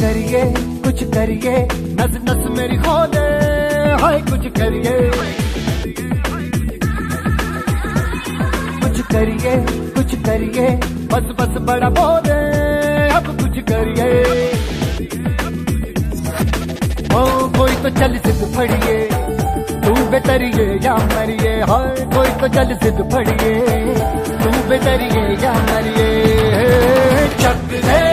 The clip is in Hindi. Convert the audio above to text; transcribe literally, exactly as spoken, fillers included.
करिए कुछ करिए, नस नस मेरी खोले, हाय कुछ करिए कुछ करिए कुछ करिए, बस बस बड़ा बोले, अब कुछ करिए। ओ कोई तो चल सिद्ध फड़िए, तू बेतरिए या मरिए, हाय कोई तो चल सिद्ध फड़िए, तू बेतरिए या मरिए। चक दे